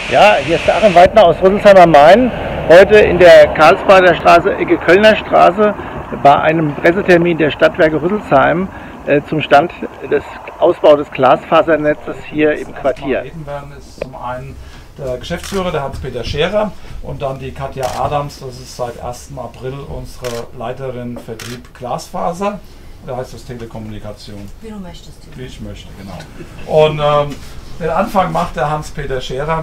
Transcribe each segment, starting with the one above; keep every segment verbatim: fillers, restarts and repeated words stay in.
Ja, hier ist der Achim Weidner aus Rüsselsheim am Main. Heute in der Karlsbader Straße, Ecke Kölner Straße, bei einem Pressetermin der Stadtwerke Rüsselsheim äh, zum Stand des Ausbaus des Glasfasernetzes hier im Quartier. Reden werden ist zum einen der Geschäftsführer, der Hans-Peter Scherer, und dann die Katja Adams, das ist seit ersten April unsere Leiterin Vertrieb Glasfaser. Da heißt das Telekommunikation. Wie du möchtest. Wie ich möchte, genau. Und ähm, den Anfang macht der Hans-Peter Scherer.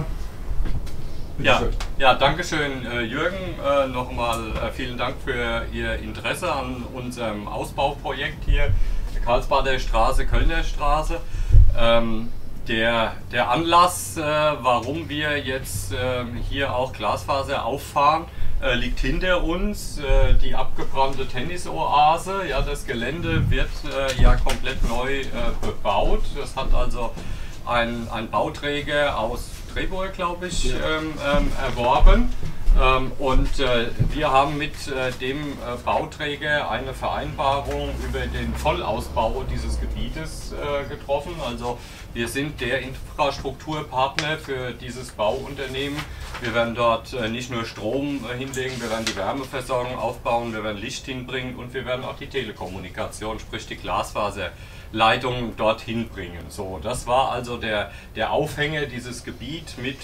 Ja, ja, danke schön, äh, Jürgen. Äh, Nochmal äh, vielen Dank für Ihr Interesse an unserem Ausbauprojekt hier, Karlsbader Straße, Kölner Straße. Ähm, der, der Anlass, äh, warum wir jetzt äh, hier auch Glasfaser auffahren, äh, liegt hinter uns. Äh, die abgebrannte Tennisoase. Ja, das Gelände wird äh, ja komplett neu äh, bebaut. Das hat also ein, ein Bauträger aus Drehburg, glaube ich, ähm, ähm, erworben. Ähm, und äh, wir haben mit äh, dem äh, Bauträger eine Vereinbarung über den Vollausbau dieses Gebietes äh, getroffen. Also wir sind der Infrastrukturpartner für dieses Bauunternehmen. Wir werden dort äh, nicht nur Strom äh, hinlegen, wir werden die Wärmeversorgung aufbauen, wir werden Licht hinbringen und wir werden auch die Telekommunikation, sprich die Glasfaserleitung dorthin bringen. So, das war also der, der Aufhänger, dieses Gebiet mit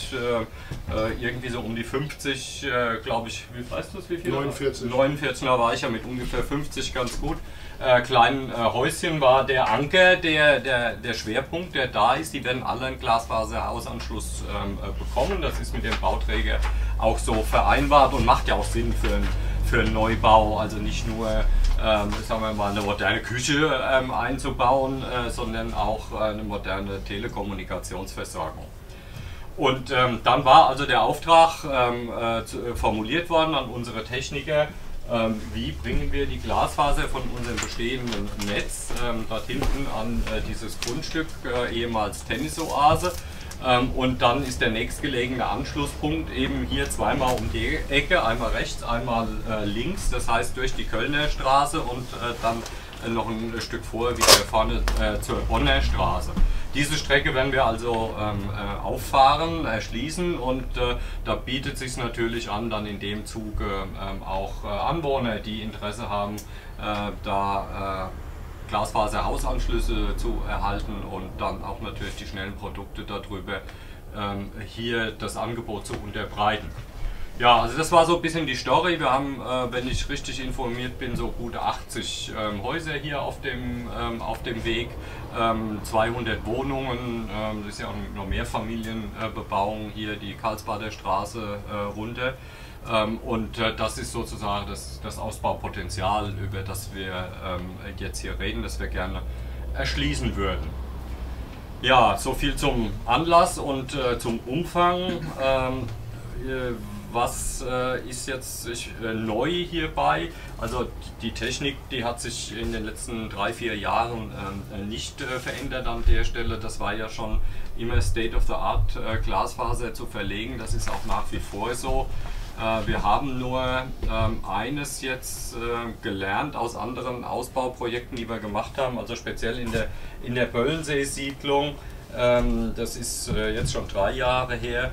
äh, irgendwie so um die fünfzig, äh, glaube ich, wie weißt du es, wie viel? neunundvierzig. neunundvierzig, da war ich ja mit ungefähr fünfzig ganz gut. Äh, kleinen äh, Häuschen war der Anker, der, der, der Schwerpunkt, der da ist. Die werden alle einen Glasfaserhausanschluss ähm, äh, bekommen. Das ist mit dem Bauträger auch so vereinbart und macht ja auch Sinn für, ein, für einen Neubau. Also nicht nur ähm, sagen wir mal, eine moderne Küche ähm, einzubauen, äh, sondern auch äh, eine moderne Telekommunikationsversorgung. Und ähm, dann war also der Auftrag ähm, äh, zu, äh, formuliert worden an unsere Techniker. Ähm, wie bringen wir die Glasfaser von unserem bestehenden Netz ähm, dort hinten an äh, dieses Grundstück, äh, ehemals Tennisoase. Ähm, und dann ist der nächstgelegene Anschlusspunkt eben hier zweimal um die Ecke, einmal rechts, einmal äh, links, das heißt durch die Kölner Straße und äh, dann äh, noch ein Stück vorher wieder vorne äh, zur Bonner Straße. Diese Strecke werden wir also ähm, äh, auffahren, erschließen und äh, da bietet es sich natürlich an, dann in dem Zuge äh, auch äh, Anwohner, die Interesse haben, äh, da äh, Glasfaserhausanschlüsse zu erhalten und dann auch natürlich die schnellen Produkte darüber, ähm, hier das Angebot zu unterbreiten. Ja, also das war so ein bisschen die Story. Wir haben, äh, wenn ich richtig informiert bin, so gute achtzig ähm, Häuser hier auf dem, ähm, auf dem Weg, ähm, zweihundert Wohnungen, ähm, das ist ja auch noch Mehrfamilienbebauung äh, hier, die Karlsbader Straße äh, runter. Ähm, und äh, das ist sozusagen das, das Ausbaupotenzial, über das wir ähm, jetzt hier reden, das wir gerne erschließen würden. Ja, so viel zum Anlass und äh, zum Umfang. Ähm, äh, Was äh, ist jetzt ich, äh, neu hierbei? Also die Technik, die hat sich in den letzten drei, vier Jahren äh, nicht äh, verändert an der Stelle. Das war ja schon immer State of the Art, äh, Glasfaser zu verlegen. Das ist auch nach wie vor so. Äh, wir haben nur ähm, eines jetzt äh, gelernt aus anderen Ausbauprojekten, die wir gemacht haben, also speziell in der, in der Böllensee-Siedlung. Das ist jetzt schon drei Jahre her.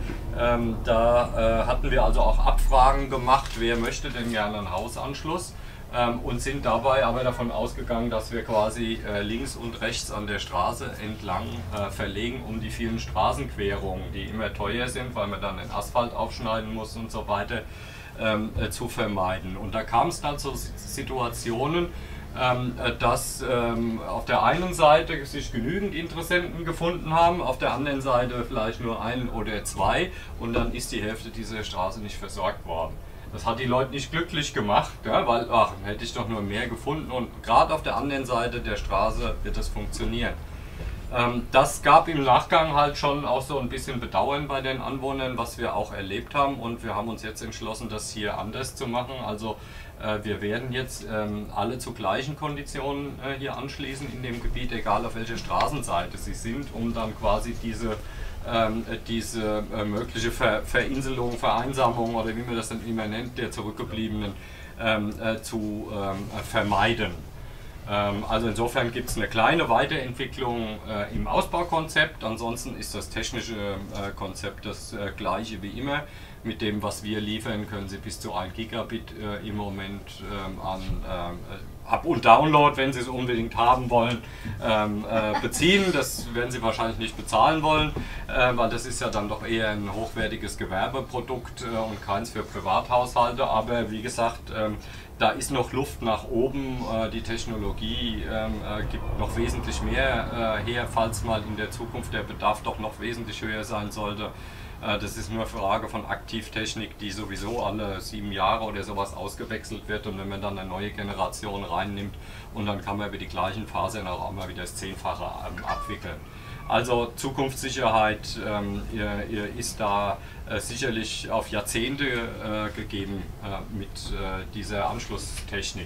Da hatten wir also auch Abfragen gemacht, wer möchte denn gerne einen Hausanschluss, und sind dabei aber davon ausgegangen, dass wir quasi links und rechts an der Straße entlang verlegen, um die vielen Straßenquerungen, die immer teuer sind, weil man dann den Asphalt aufschneiden muss und so weiter, zu vermeiden. Und da kam es dann zu Situationen, dass ähm, auf der einen Seite sich genügend Interessenten gefunden haben, auf der anderen Seite vielleicht nur ein oder zwei, und dann ist die Hälfte dieser Straße nicht versorgt worden. Das hat die Leute nicht glücklich gemacht, ja, weil, ach, hätte ich doch nur mehr gefunden, und gerade auf der anderen Seite der Straße wird das funktionieren. Ähm, das gab im Nachgang halt schon auch so ein bisschen Bedauern bei den Anwohnern, was wir auch erlebt haben, und wir haben uns jetzt entschlossen, das hier anders zu machen. Also äh, wir werden jetzt ähm, alle zu gleichen Konditionen äh, hier anschließen in dem Gebiet, egal auf welcher Straßenseite sie sind, um dann quasi diese, ähm, diese äh, mögliche Ver Verinselung, Vereinsamung oder wie man das dann immer nennt, der Zurückgebliebenen ähm, äh, zu ähm, vermeiden. Ähm, also insofern gibt es eine kleine Weiterentwicklung äh, im Ausbaukonzept. Ansonsten ist das technische äh, Konzept das äh, gleiche wie immer. Mit dem, was wir liefern, können Sie bis zu ein Gigabit äh, im Moment ähm, an äh, Up- und Download, wenn Sie es unbedingt haben wollen, ähm, äh, beziehen. Das werden Sie wahrscheinlich nicht bezahlen wollen, äh, weil das ist ja dann doch eher ein hochwertiges Gewerbeprodukt äh, und keins für Privathaushalte. Aber wie gesagt, ähm, da ist noch Luft nach oben. Äh, die Technologie ähm, äh, gibt noch wesentlich mehr äh, her, falls mal in der Zukunft der Bedarf doch noch wesentlich höher sein sollte. Das ist nur eine Frage von Aktivtechnik, die sowieso alle sieben Jahre oder sowas ausgewechselt wird, und wenn man dann eine neue Generation reinnimmt, und dann kann man über die gleichen Fasern auch immer wieder das Zehnfache ähm, abwickeln. Also Zukunftssicherheit ähm, ist da äh, sicherlich auf Jahrzehnte äh, gegeben äh, mit äh, dieser Anschlusstechnik.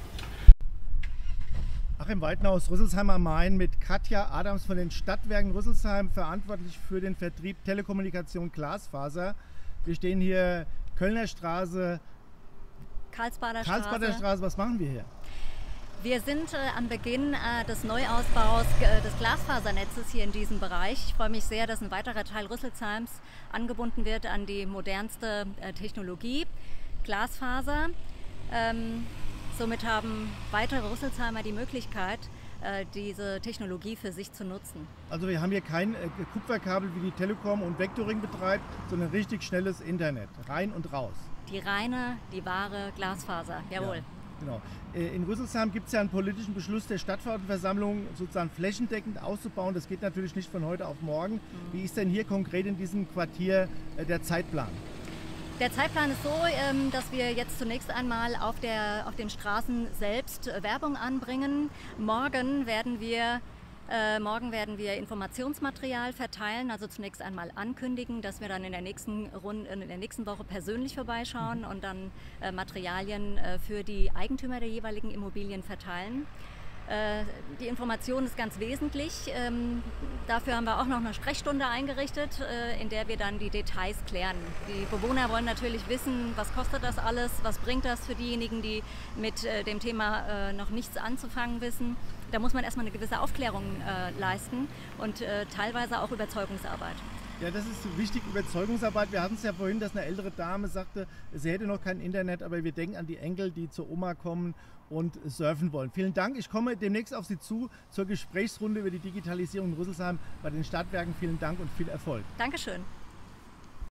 Achim Weidner aus Rüsselsheim am Main mit Katja Adams von den Stadtwerken Rüsselsheim, verantwortlich für den Vertrieb Telekommunikation Glasfaser. Wir stehen hier Kölner Straße, Karlsbader Straße. Karlsbader Straße. Was machen wir hier? Wir sind äh, am Beginn äh, des Neuausbaus äh, des Glasfasernetzes hier in diesem Bereich. Ich freue mich sehr, dass ein weiterer Teil Rüsselsheims angebunden wird an die modernste äh, Technologie, Glasfaser. Ähm, Somit haben weitere Rüsselsheimer die Möglichkeit, diese Technologie für sich zu nutzen. Also wir haben hier kein Kupferkabel wie die Telekom und Vectoring betreibt, sondern richtig schnelles Internet, rein und raus. Die reine, die wahre Glasfaser, jawohl. Ja, genau. In Rüsselsheim gibt es ja einen politischen Beschluss der Stadtversammlung, sozusagen flächendeckend auszubauen. Das geht natürlich nicht von heute auf morgen. Mhm. Wie ist denn hier konkret in diesem Quartier der Zeitplan? Der Zeitplan ist so, dass wir jetzt zunächst einmal auf, der, auf den Straßen selbst Werbung anbringen. Morgen werden wir, äh, morgen werden wir Informationsmaterial verteilen, also zunächst einmal ankündigen, dass wir dann in der nächsten, Runde, in der nächsten Woche persönlich vorbeischauen und dann äh, Materialien äh, für die Eigentümer der jeweiligen Immobilien verteilen. Die Information ist ganz wesentlich. Dafür haben wir auch noch eine Sprechstunde eingerichtet, in der wir dann die Details klären. Die Bewohner wollen natürlich wissen, was kostet das alles, was bringt das für diejenigen, die mit dem Thema noch nichts anzufangen wissen. Da muss man erstmal eine gewisse Aufklärung leisten und teilweise auch Überzeugungsarbeit. Ja, das ist wichtig, Überzeugungsarbeit. Wir hatten es ja vorhin, dass eine ältere Dame sagte, sie hätte noch kein Internet, aber wir denken an die Enkel, die zur Oma kommen und surfen wollen. Vielen Dank. Ich komme demnächst auf Sie zu zur Gesprächsrunde über die Digitalisierung in Rüsselsheim bei den Stadtwerken. Vielen Dank und viel Erfolg. Dankeschön.